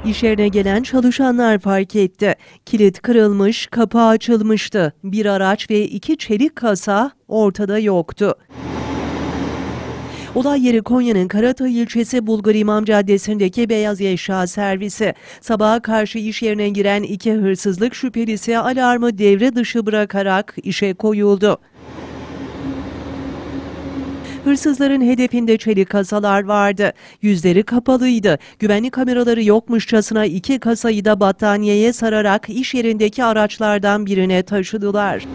İş yerine gelen çalışanlar fark etti. Kilit kırılmış, kapı açılmıştı. Bir araç ve 2 çelik kasa ortada yoktu. Olay yeri Konya'nın Karatay ilçesi Bulgar İmam Caddesi'ndeki beyaz eşya servisi. Sabaha karşı iş yerine giren 2 hırsızlık şüphelisi alarmı devre dışı bırakarak işe koyuldu. Hırsızların hedefinde çelik kasalar vardı. Yüzleri kapalıydı. Güvenlik kameraları yokmuşçasına 2 kasayı da battaniyeye sararak iş yerindeki araçlardan birine taşıdılar.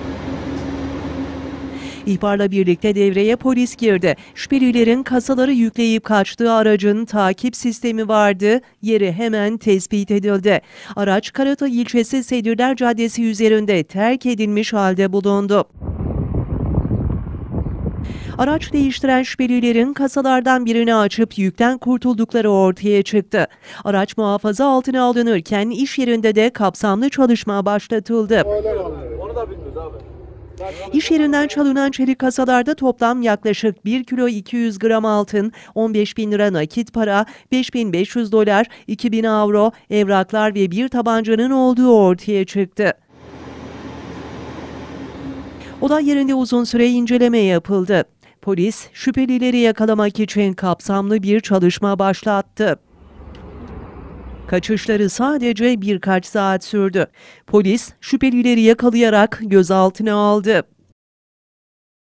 İhbarla birlikte devreye polis girdi. Şüphelilerin kasaları yükleyip kaçtığı aracın takip sistemi vardı. Yeri hemen tespit edildi. Araç Karatay ilçesi Sedirler Caddesi üzerinde terk edilmiş halde bulundu. Araç değiştiren şüphelilerin kasalardan birini açıp yükten kurtuldukları ortaya çıktı. Araç muhafaza altına alınırken iş yerinde de kapsamlı çalışma başlatıldı. Onu da bilmiyoruz abi. İş yerinden çalınan çelik kasalarda toplam yaklaşık 1 kilo 200 gram altın, 15 bin lira nakit para, 5.500 dolar, 2.000 avro, evraklar ve bir tabancanın olduğu ortaya çıktı. Olay yerinde uzun süre inceleme yapıldı. Polis, şüphelileri yakalamak için kapsamlı bir çalışma başlattı. Kaçışları sadece birkaç saat sürdü. Polis, şüphelileri yakalayarak gözaltına aldı.